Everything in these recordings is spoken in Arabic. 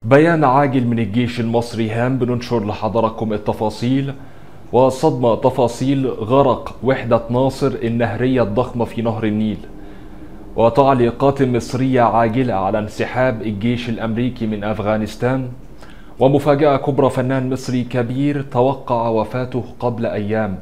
بيان عاجل من الجيش المصري هام بننشر لحضراتكم التفاصيل. وصدمة تفاصيل غرق وحدة ناصر النهرية الضخمة في نهر النيل، وتعليقات مصرية عاجلة على انسحاب الجيش الأمريكي من أفغانستان، ومفاجأة كبرى: فنان مصري كبير توقع وفاته قبل أيام.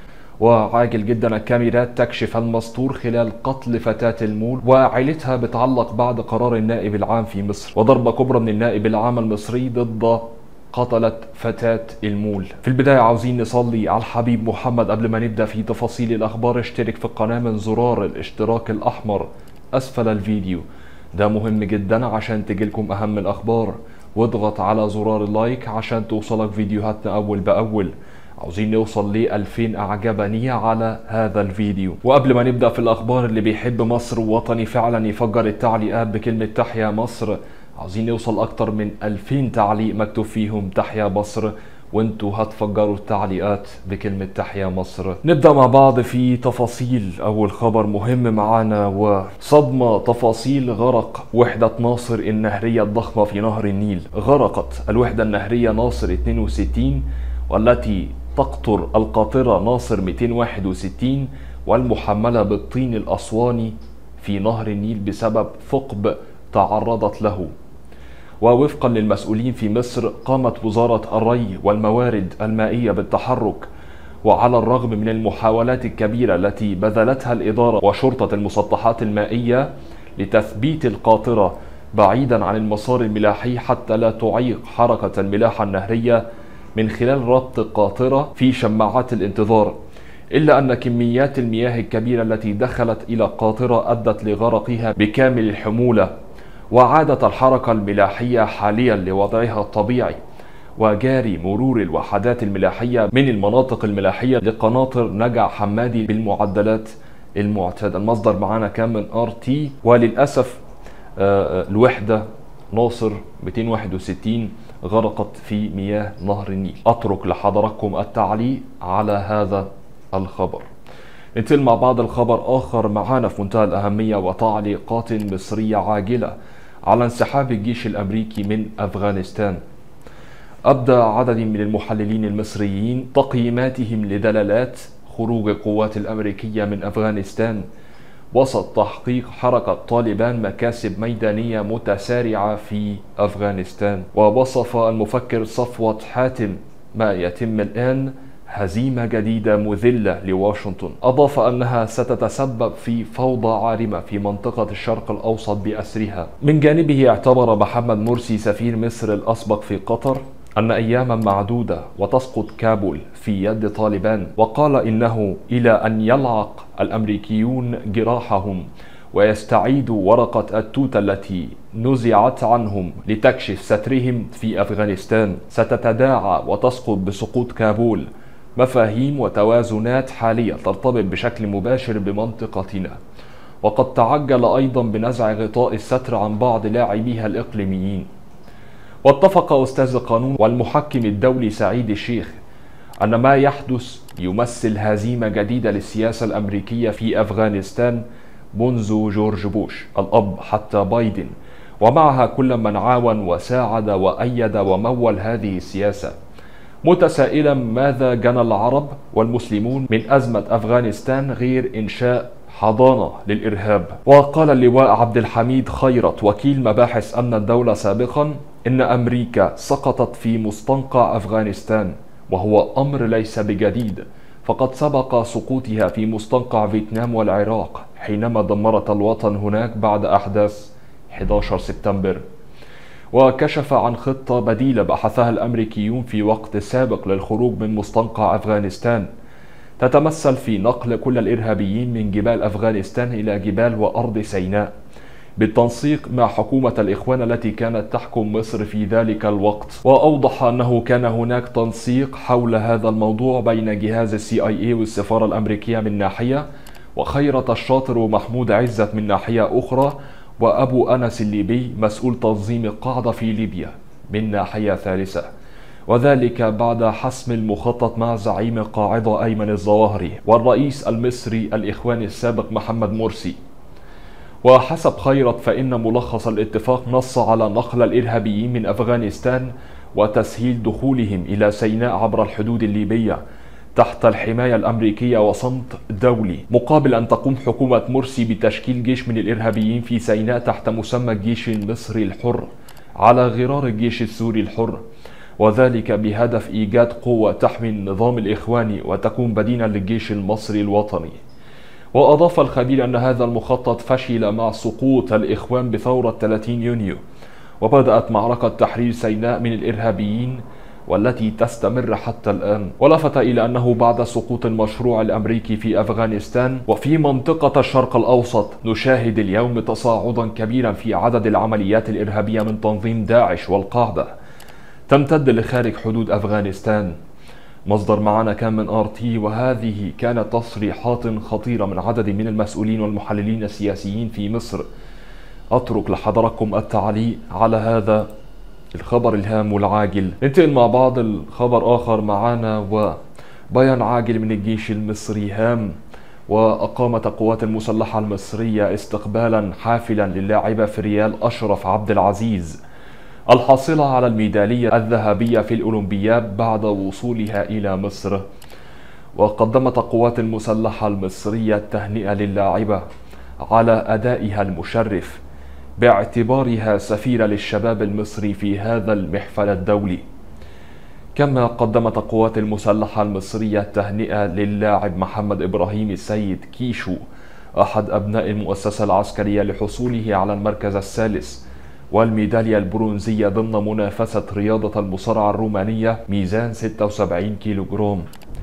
وعاجل جدا: الكاميرات تكشف المستور خلال قتل فتاة المول وعائلتها بتعلق بعد قرار النائب العام في مصر. وضربة كبرى من النائب العام المصري ضد قتلت فتاة المول. في البداية عاوزين نصلي على الحبيب محمد. قبل ما نبدأ في تفاصيل الأخبار، اشترك في القناة من زرار الاشتراك الأحمر أسفل الفيديو، ده مهم جدا عشان تجيلكم أهم الأخبار. واضغط على زرار اللايك عشان توصلك فيديوهاتنا أول بأول. عاوزين نوصل ل 2000 اعجابنية على هذا الفيديو. وقبل ما نبدأ في الأخبار، اللي بيحب مصر ووطني فعلا يفجر التعليقات بكلمة تحيا مصر. عاوزين نوصل أكتر من 2000 تعليق مكتوب فيهم تحيا مصر، وانتوا هتفجروا التعليقات بكلمة تحيا مصر. نبدأ مع بعض في تفاصيل. أول خبر مهم معانا: وصدمة تفاصيل غرق وحدة ناصر النهرية الضخمة في نهر النيل. غرقت الوحدة النهرية ناصر 62 والتي تقطر القاطرة ناصر 261 والمحملة بالطين الأسواني في نهر النيل بسبب ثقب تعرضت له. ووفقا للمسؤولين في مصر، قامت وزارة الري والموارد المائية بالتحرك، وعلى الرغم من المحاولات الكبيرة التي بذلتها الإدارة وشرطة المسطحات المائية لتثبيت القاطرة بعيدا عن المسار الملاحي حتى لا تعيق حركة الملاحة النهرية من خلال ربط القاطرة في شماعات الانتظار، إلا أن كميات المياه الكبيرة التي دخلت إلى القاطرة أدت لغرقها بكامل الحمولة. وعادت الحركة الملاحية حاليا لوضعها الطبيعي، وجاري مرور الوحدات الملاحية من المناطق الملاحية لقناطر نجع حمادي بالمعدلات المعتادة. المصدر معانا كان من RT. وللأسف الوحدة ناصر 261 غرقت في مياه نهر النيل. أترك لحضراتكم التعليق على هذا الخبر. ننتقل مع بعض الخبر آخر معانا في منتهى الأهمية، وتعليقات مصرية عاجلة على انسحاب الجيش الأمريكي من أفغانستان. أبدى عدد من المحللين المصريين تقييماتهم لدلالات خروج القوات الأمريكية من أفغانستان وسط تحقيق حركة طالبان مكاسب ميدانية متسارعة في أفغانستان. ووصف المفكر صفوت حاتم ما يتم الآن هزيمة جديدة مذلة لواشنطن. أضاف أنها ستتسبب في فوضى عارمة في منطقة الشرق الأوسط بأسرها. من جانبه، اعتبر محمد مرسي سفير مصر الأسبق في قطر أن أياما معدودة وتسقط كابول في يد طالبان، وقال إنه إلى أن يلعق الأمريكيون جراحهم ويستعيدوا ورقة التوت التي نزعت عنهم لتكشف سترهم في أفغانستان ستتداعى وتسقط بسقوط كابول. مفاهيم وتوازنات حالية ترتبط بشكل مباشر بمنطقتنا، وقد تعجل أيضا بنزع غطاء الستر عن بعض لاعبيها الإقليميين. واتفق أستاذ القانون والمحكم الدولي سعيد الشيخ أن ما يحدث يمثل هزيمة جديدة للسياسة الأمريكية في أفغانستان منذ جورج بوش الأب حتى بايدن، ومعها كل من عاون وساعد وأيد ومول هذه السياسة، متسائلا ماذا جنى العرب والمسلمون من أزمة أفغانستان غير إنشاء حضانة للإرهاب. وقال اللواء عبد الحميد خيرت وكيل مباحث أمن الدولة سابقا إن أمريكا سقطت في مستنقع أفغانستان، وهو أمر ليس بجديد، فقد سبق سقوطها في مستنقع فيتنام والعراق حينما دمرت الوطن هناك بعد أحداث 11 سبتمبر. وكشف عن خطة بديلة بحثها الأمريكيون في وقت سابق للخروج من مستنقع أفغانستان، تتمثل في نقل كل الإرهابيين من جبال أفغانستان إلى جبال وأرض سيناء بالتنسيق مع حكومة الإخوان التي كانت تحكم مصر في ذلك الوقت. وأوضح أنه كان هناك تنسيق حول هذا الموضوع بين جهاز CIA والسفارة الأمريكية من ناحية، وخيرت الشاطر ومحمود عزت من ناحية أخرى، وأبو أنس الليبي مسؤول تنظيم القاعدة في ليبيا من ناحية ثالثة، وذلك بعد حسم المخطط مع زعيم القاعدة أيمن الظواهري والرئيس المصري الإخواني السابق محمد مرسي. وحسب خيرت فإن ملخص الاتفاق نص على نقل الإرهابيين من أفغانستان وتسهيل دخولهم إلى سيناء عبر الحدود الليبية تحت الحماية الأمريكية وصمت دولي، مقابل أن تقوم حكومة مرسي بتشكيل جيش من الإرهابيين في سيناء تحت مسمى الجيش المصري الحر على غرار الجيش السوري الحر، وذلك بهدف إيجاد قوة تحمي النظام الإخواني وتكون بديلا للجيش المصري الوطني. وأضاف الخبير أن هذا المخطط فشل مع سقوط الإخوان بثورة 30 يونيو، وبدأت معركة تحرير سيناء من الإرهابيين والتي تستمر حتى الآن. ولفت إلى أنه بعد سقوط المشروع الأمريكي في أفغانستان وفي منطقة الشرق الأوسط نشاهد اليوم تصاعدا كبيرا في عدد العمليات الإرهابية من تنظيم داعش والقاعدة تمتد لخارج حدود أفغانستان. مصدر معنا كان من RT، وهذه كانت تصريحات خطيرة من عدد من المسؤولين والمحللين السياسيين في مصر. أترك لحضراتكم التعليق على هذا الخبر الهام والعاجل. ننتقل مع بعض الخبر آخر معنا، وبيان عاجل من الجيش المصري هام. وأقامت القوات المسلحة المصرية استقبالا حافلا للاعبة فريال أشرف عبد العزيز الحاصلة على الميدالية الذهبية في الأولمبياد بعد وصولها إلى مصر. وقدمت القوات المسلحة المصرية التهنئة للاعبة على أدائها المشرف باعتبارها سفيرة للشباب المصري في هذا المحفل الدولي. كما قدمت القوات المسلحة المصرية التهنئة للاعب محمد إبراهيم السيد كيشو أحد أبناء المؤسسة العسكرية لحصوله على المركز الثالث والميدالية البرونزية ضمن منافسة رياضة المصارعة الرومانية ميزان 76 كيلوغرام.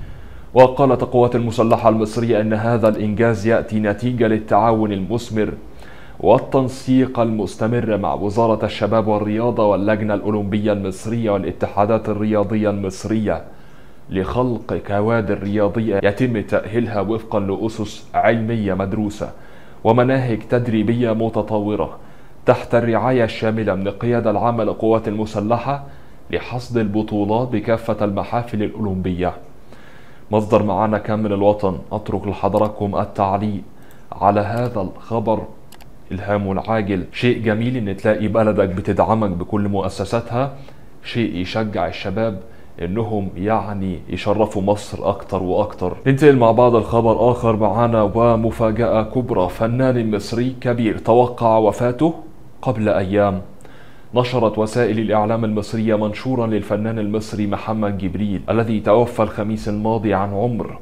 وقالت القوات المسلحة المصرية أن هذا الإنجاز يأتي نتيجة للتعاون المثمر والتنسيق المستمر مع وزارة الشباب والرياضة واللجنة الأولمبية المصرية والاتحادات الرياضية المصرية لخلق كوادر رياضية يتم تأهيلها وفقا لأسس علمية مدروسة ومناهج تدريبية متطورة تحت الرعاية الشاملة من القيادة العامة للقوات المسلحة لحصد البطولات بكافة المحافل الأولمبية. مصدر معانا كان من الوطن. أترك لحضراتكم التعليق على هذا الخبر الهام والعاجل. شيء جميل ان تلاقي بلدك بتدعمك بكل مؤسساتها، شيء يشجع الشباب انهم يشرفوا مصر اكتر واكتر. ننتقل مع بعض الخبر اخر معانا، ومفاجأة كبرى. فنان مصري كبير توقع وفاته قبل ايام. نشرت وسائل الاعلام المصرية منشورا للفنان المصري محمد جبريل الذي توفى الخميس الماضي عن عمر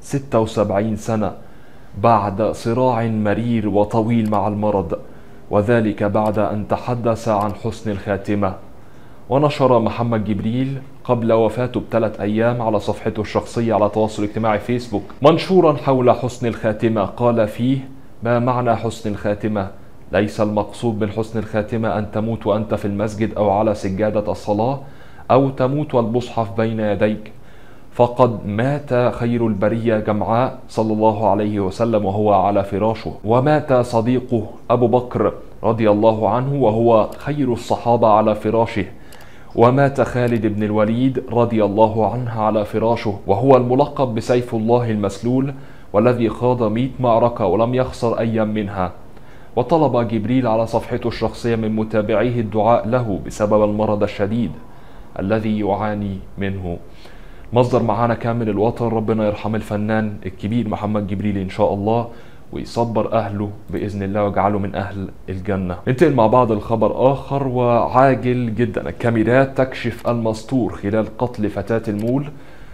76 سنة بعد صراع مرير وطويل مع المرض، وذلك بعد أن تحدث عن حسن الخاتمة. ونشر محمد جبريل قبل وفاته ب3 أيام على صفحته الشخصية على التواصل الاجتماعي فيسبوك منشورا حول حسن الخاتمة قال فيه: ما معنى حسن الخاتمة؟ ليس المقصود من حسن الخاتمة أن تموت وأنت في المسجد أو على سجادة الصلاة أو تموت والمصحف بين يديك، فقد مات خير البرية جمعاء صلى الله عليه وسلم وهو على فراشه، ومات صديقه أبو بكر رضي الله عنه وهو خير الصحابة على فراشه، ومات خالد بن الوليد رضي الله عنه على فراشه وهو الملقب بسيف الله المسلول والذي خاض 100 معركة ولم يخسر أيا منها. وطلب جبريل على صفحته الشخصية من متابعيه الدعاء له بسبب المرض الشديد الذي يعاني منه. مصدر معانا كامل الوطن. ربنا يرحم الفنان الكبير محمد جبريل إن شاء الله ويصبر أهله بإذن الله ويجعله من أهل الجنة. ننتقل مع بعض الخبر آخر وعاجل جدا. الكاميرات تكشف المستور خلال قتل فتاة المول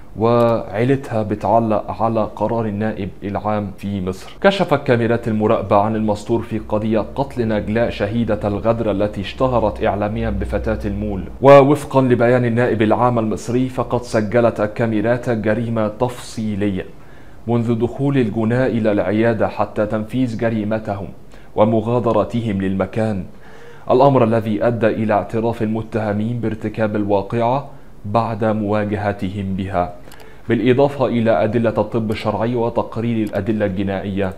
وعيلتها بتعلق على قرار النائب العام في مصر. كشفت كاميرات المراقبة عن المستور في قضية قتل نجلاء شهيدة الغدر التي اشتهرت إعلاميا بفتاة المول. ووفقا لبيان النائب العام المصري فقد سجلت الكاميرات الجريمة تفصيليا منذ دخول الجناة إلى العيادة حتى تنفيذ جريمتهم ومغادرتهم للمكان، الأمر الذي أدى إلى اعتراف المتهمين بارتكاب الواقعة بعد مواجهتهم بها، بالإضافة إلى أدلة الطب الشرعي وتقرير الأدلة الجنائية.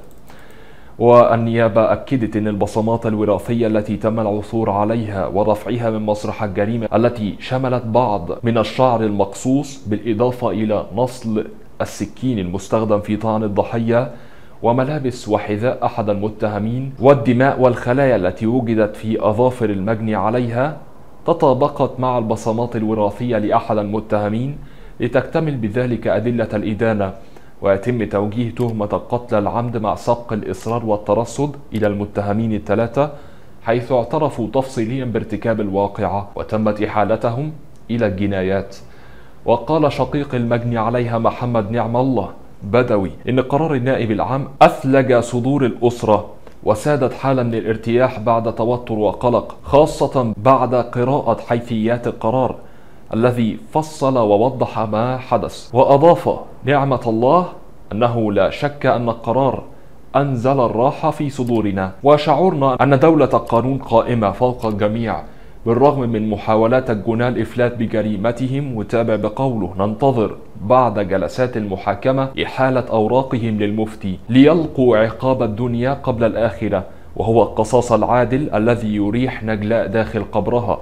والنيابة أكدت أن البصمات الوراثية التي تم العثور عليها ورفعها من مسرح الجريمة التي شملت بعض من الشعر المقصوص بالإضافة إلى نصل السكين المستخدم في طعن الضحية وملابس وحذاء أحد المتهمين، والدماء والخلايا التي وجدت في أظافر المجني عليها تطابقت مع البصمات الوراثية لأحد المتهمين، لتكتمل بذلك أدلة الإدانة، ويتم توجيه تهمة قتل العمد مع سبق الإصرار والترصد إلى المتهمين الثلاثة، حيث اعترفوا تفصيليا بارتكاب الواقعة وتمت إحالتهم إلى الجنايات. وقال شقيق المجني عليها محمد نعم الله بدوي إن قرار النائب العام أثلج صدور الأسرة، وسادت حالة من الارتياح بعد توتر وقلق، خاصة بعد قراءة حيثيات القرار الذي فصل ووضح ما حدث. وأضاف نعمة الله أنه لا شك أن القرار أنزل الراحة في صدورنا، وشعرنا أن دولة القانون قائمة فوق الجميع بالرغم من محاولات الجناة الإفلات بجريمتهم. وتابع بقوله: ننتظر بعد جلسات المحاكمة إحالة أوراقهم للمفتي ليلقوا عقاب الدنيا قبل الآخرة، وهو القصاص العادل الذي يريح نجلاء داخل قبرها،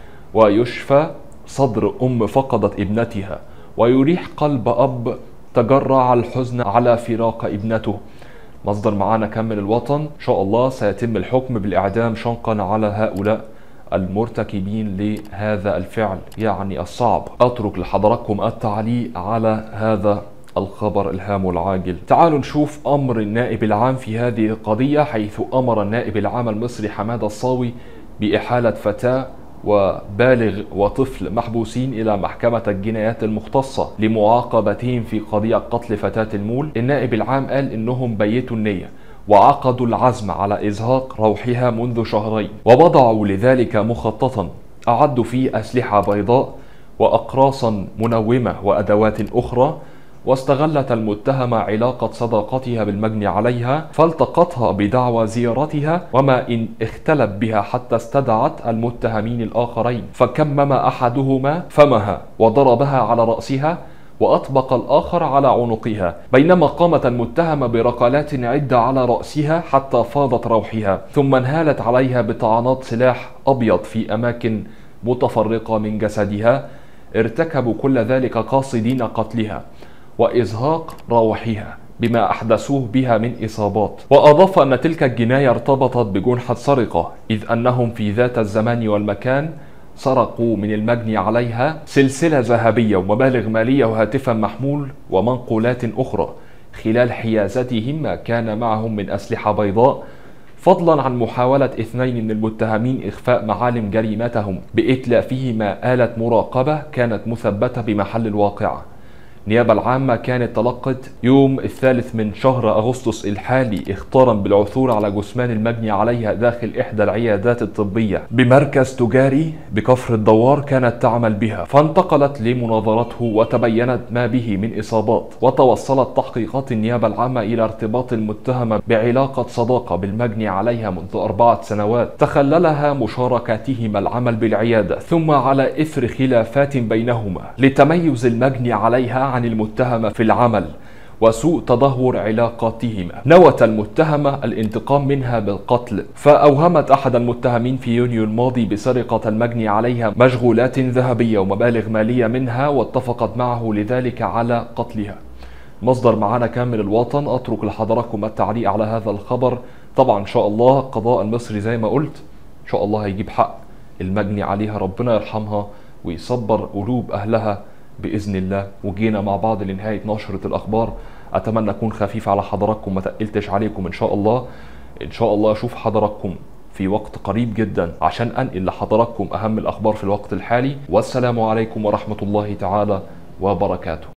ويشفى صدر أم فقدت ابنتها، ويريح قلب أب تجرع الحزن على فراق ابنته. مصدر معانا كمل الوطن. إن شاء الله سيتم الحكم بالإعدام شنقا على هؤلاء المرتكبين لهذا الفعل يعني الصعب. أترك لحضراتكم التعليق على هذا الخبر الهام والعاجل. تعالوا نشوف أمر النائب العام في هذه القضية، حيث أمر النائب العام المصري حمادة الصاوي بإحالة فتاة وبالغ وطفل محبوسين إلى محكمة الجنايات المختصة لمعاقبتهم في قضية قتل فتاة المول. النائب العام قال إنهم بيتوا النية وعقدوا العزم على إزهاق روحها منذ شهرين، ووضعوا لذلك مخططا أعدوا فيه أسلحة بيضاء وأقراصا منومة وأدوات أخرى. واستغلت المتهمة علاقة صداقتها بالمجني عليها فالتقطها بدعوى زيارتها، وما إن اختلف بها حتى استدعت المتهمين الآخرين، فكمم أحدهما فمها وضربها على رأسها، وأطبق الآخر على عنقها، بينما قامت المتهمة بركلات عدة على رأسها حتى فاضت روحها، ثم انهالت عليها بطعنات سلاح أبيض في أماكن متفرقة من جسدها. ارتكبوا كل ذلك قاصدين قتلها وإزهاق روحها بما أحدثوه بها من إصابات. وأضاف أن تلك الجناية ارتبطت بجنحة سرقة، إذ أنهم في ذات الزمان والمكان سرقوا من المجني عليها سلسلة ذهبية ومبالغ مالية وهاتفا محمول ومنقولات أخرى، خلال حيازتهم ما كان معهم من أسلحة بيضاء، فضلا عن محاولة 2 من المتهمين إخفاء معالم جريمتهم بإتلافهما آلة مراقبة كانت مثبتة بمحل الواقعة. النيابة العامة كانت تلقت يوم 3 من شهر أغسطس الحالي اخطارا بالعثور على جثمان المجني عليها داخل إحدى العيادات الطبية بمركز تجاري بكفر الدوار كانت تعمل بها، فانتقلت لمناظرته وتبينت ما به من إصابات. وتوصلت تحقيقات النيابة العامة إلى ارتباط المتهمة بعلاقة صداقة بالمجني عليها منذ 4 سنوات تخللها مشاركتهما العمل بالعيادة، ثم على إثر خلافات بينهما لتميز المجني عليها عن المتهمة في العمل وسوء تدهور علاقاتهما، نوت المتهمة الانتقام منها بالقتل، فأوهمت أحد المتهمين في يونيو الماضي بسرقة المجني عليها مشغولات ذهبية ومبالغ مالية منها، واتفقت معه لذلك على قتلها. مصدر معانا كامل الوطن. أترك لحضراتكم التعليق على هذا الخبر. طبعا إن شاء الله القضاء المصري زي ما قلت إن شاء الله هيجيب حق المجني عليها، ربنا يرحمها ويصبر قلوب أهلها بإذن الله. وجينا مع بعض لنهاية نشرة الأخبار، أتمنى أكون خفيف على حضراتكم ما تقلتش عليكم. إن شاء الله أشوف حضراتكم في وقت قريب جدا عشان أنقل لحضراتكم أهم الأخبار في الوقت الحالي. والسلام عليكم ورحمة الله تعالى وبركاته.